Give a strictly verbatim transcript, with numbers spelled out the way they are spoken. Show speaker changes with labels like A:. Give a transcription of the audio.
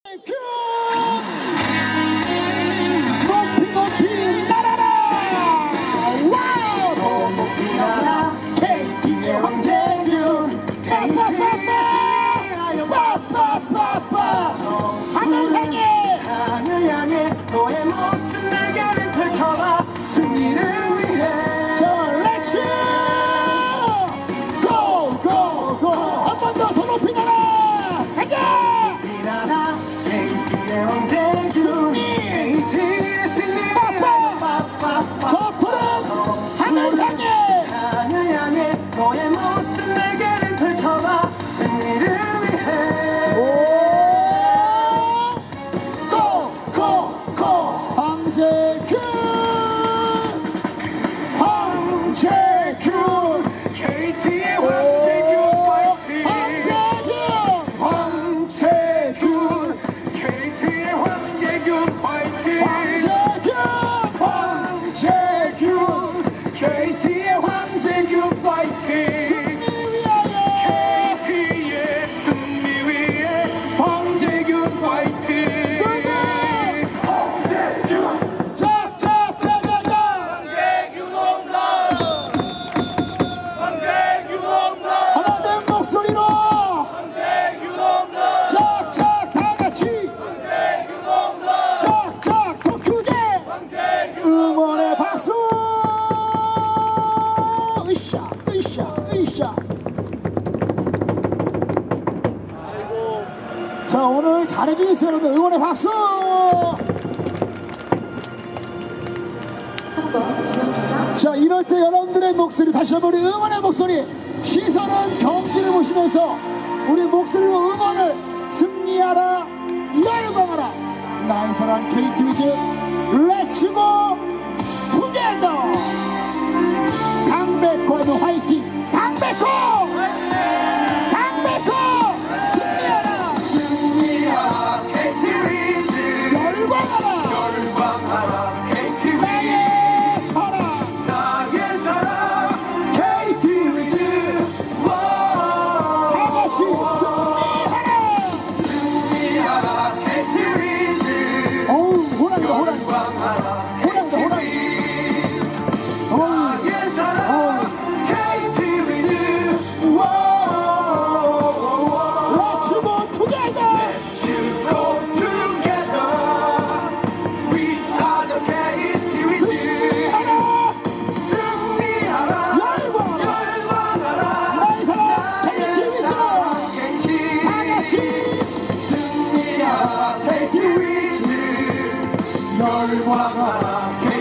A: 높이 높이 날아라. 와우. 더 높이 날아. 케이티의 황제균. 케이티의 빠빠빠빠. 하늘 향해. 하늘 향해 너의 멋진 날개를 펼쳐봐. 승리를 위해. 자, 렛츠 고! 고! 고! 한 번 더 더 높이 날아. 가자. 높이 날아. 케이티의 황제균. 승리. 케이티의 승리. 빠빠. 저 푸른 하늘 향해. 하늘 향해 너의 멋진 날개를 펼쳐봐. 승리를 위해. 오! 고! 고! 고! 황제균. 황제균. 케이티의 황제균 파이팅. 황제균. 황제균. 케이티의 황제균 파이팅. 황제균. 황제균. 케이티의 황제균 파이팅. 승리 위하여. 케이티의 승리 위해. 황제균 파이팅. 황제균. 짝짝짝짝짝.
B: 황제균 홈런! 황제균 홈런!
A: 하나 된 목소리로
B: 황제균 홈런!
A: 짝짝 다 같이
B: 황제균 홈런!
A: 짝짝 더 크게
B: 황제균
A: 응원의 박수. 으쌰 으쌰 으쌰. 자, 오늘 잘해주겠어요 여러분. 응원의 박수. 자, 이럴 때 여러분들의 목소리, 다시 한번 우리 응원의 목소리, 시선은 경기를 보시면서 우리 목소리로 응원을. 승리하라, 열광하라, 나의 사랑 케이티 위즈 렛츠고 투게더. 강백호의 화이팅. 강백호. 강백호. 승리하라.
B: 승리하라 케이티 위즈
A: 열광하라.
B: 열광하라 케이티 위즈
A: 나의 사랑
B: 나의 사랑 케이티 위즈 와
A: 다 같이 승리하라.
B: 승리하라 케이티 위즈
A: 어우, 호랑이다 호랑이.
B: 열광하라
A: 호랑이다 호랑이. 어우.
B: 나의 사랑 케이티 위즈 와
A: Let's go together.
B: Let's go together. We are the 케이티 위즈.
A: 승리하라.
B: 승리하라.
A: 열광하라.
B: 열광하라.
A: 나의 사랑 케이티 위즈.
B: 케이티.
A: 다 같이
B: 승리하라 케이티 위즈. 열광하라 케이티